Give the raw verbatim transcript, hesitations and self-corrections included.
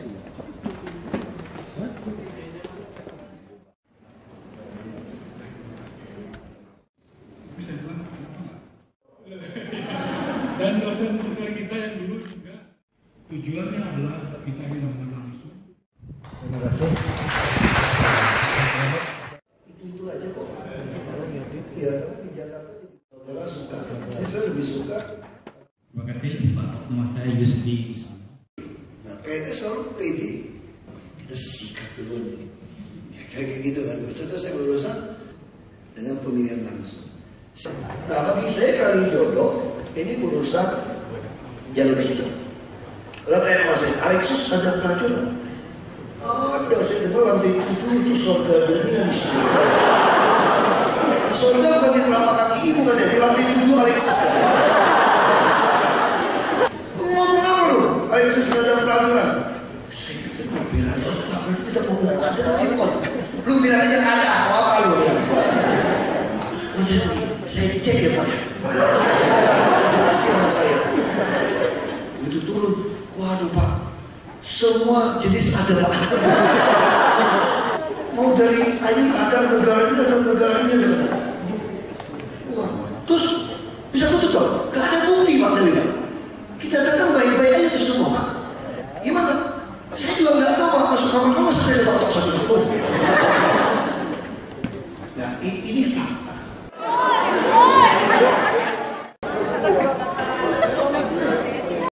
Bisa bilang dan dosen senior kita yang dulu juga tujuannya adalah kita ingin mengenal langsung. Terima kasih. Itu itu aja kok. Iya, karena di Jakarta saudara suka, saya lebih suka. Terima kasih Pak. Nama saya Yusdi Usman. Nah, P N S selalu pede. Kita sikat duluan ini. Ya, kayak gitu kan. Contoh saya lulusan dengan pemilihan langsung. Nah, bagi saya kali jodoh ini urusan jalur hijau. Kalau kayak Mas Alexis ada pelajaran. Ada, saya dengar lantai tujuh itu surga dunia di sini. Surga bagi telapak kaki ibu katanya di lantai tujuh Alexis. Ngomong apa lu? Alexis nggak ada pelajaran. Saya pikir lu bilang apa? Berarti kita ngomong ada repot. Lu bilang aja ada apa lu bilang? Udah, saya cek ya Pak. Sama saya. Itu turun. Waduh Pak. Semua jenis ada Pak. Mau dari ini ada negara ini ada negara ini ada. Wah, terus bisa tutup dong? Gak ada bukti Pak tadi Pak. Kita datang baik-baik aja tuh semua Pak. Gimana? Saya juga nggak tahu Pak masuk kamar kamu saya dapat satu-satu.